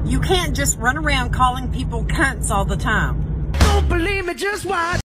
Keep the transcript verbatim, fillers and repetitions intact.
You can't just run around calling people cunts all the time. Don't believe me, just watch.